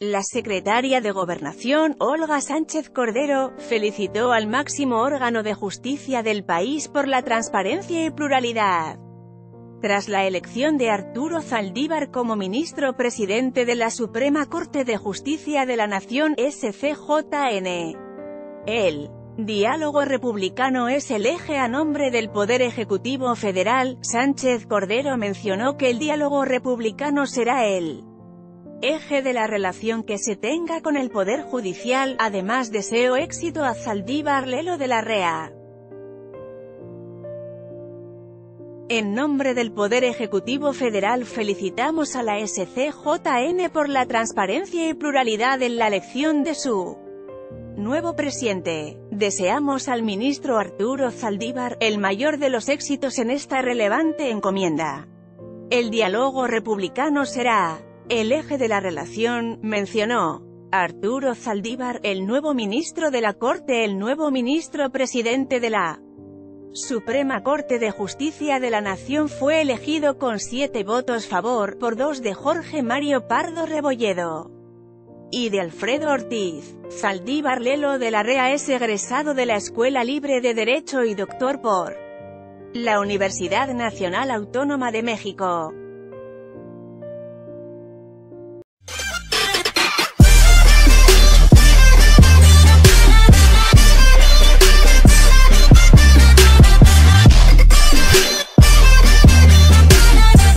La secretaria de Gobernación, Olga Sánchez Cordero, felicitó al máximo órgano de justicia del país por la transparencia y pluralidad. Tras la elección de Arturo Zaldívar como ministro presidente de la Suprema Corte de Justicia de la Nación, SCJN. El diálogo republicano es el eje a nombre del Poder Ejecutivo Federal. Sánchez Cordero mencionó que el diálogo republicano será el eje de la relación que se tenga con el Poder Judicial. Además, deseó éxito a Zaldívar Lelo de la REA. En nombre del Poder Ejecutivo Federal felicitamos a la SCJN por la transparencia y pluralidad en la elección de su nuevo presidente. Deseamos al ministro Arturo Zaldívar el mayor de los éxitos en esta relevante encomienda. El diálogo republicano será el eje de la relación, mencionó. Arturo Zaldívar, el nuevo ministro de la Corte, el nuevo ministro presidente de la Suprema Corte de Justicia de la Nación, fue elegido con 7 votos favor, por 2 de Jorge Mario Pardo Rebolledo y de Alfredo Ortiz. Zaldívar Lelo de la REA es egresado de la Escuela Libre de Derecho y doctor por la Universidad Nacional Autónoma de México.